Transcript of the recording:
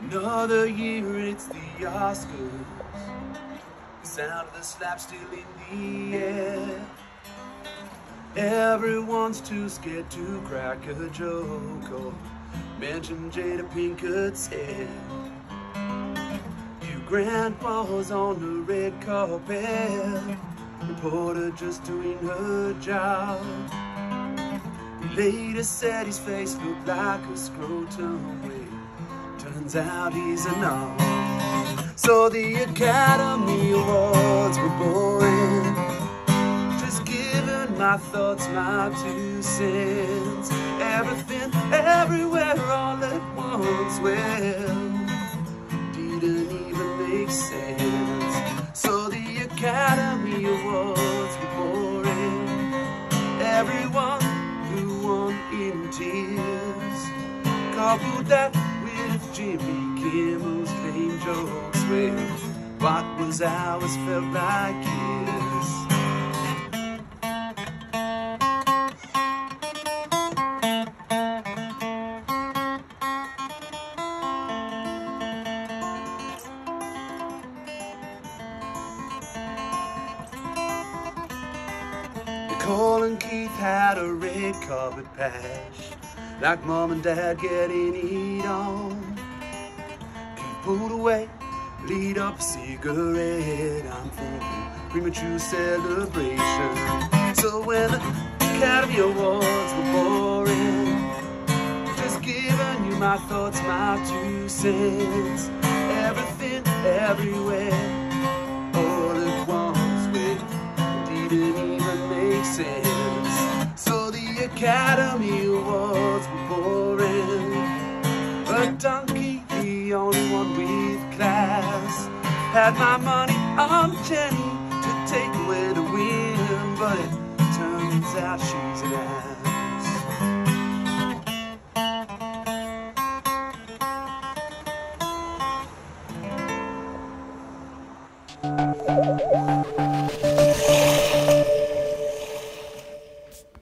Another year, it's the Oscars. The sound of the slap still in the air. Everyone's too scared to crack a joke or mention Jada Pinkett's hair. Your grandpa's on the red carpet, reporter just doing her job. He later said his face looked like a scrotum. Turns out he's a knob. So the Academy Awards were boring, just giving my thoughts my 2 cents. Everything, everywhere, all at once, well, didn't even make sense. So the Academy Awards were boring, everyone who won in tears. Coupled that with Jimmy Kimmel's lame jokes, well, what was ours felt like years. Nicole and Keith had a red carpet patch, like mom and dad getting it on. Keith pulled away, lit up a cigarette. I'm thinking premature celebration. So when the Academy Awards were boring, just giving you my thoughts, my 2 cents. Everything, everywhere, all at once, well, didn't even make sense. So the Academy Awards were boring, but Donkey, the only one with class, had my money on Jenny to take away the win, but it turns out she's an ass.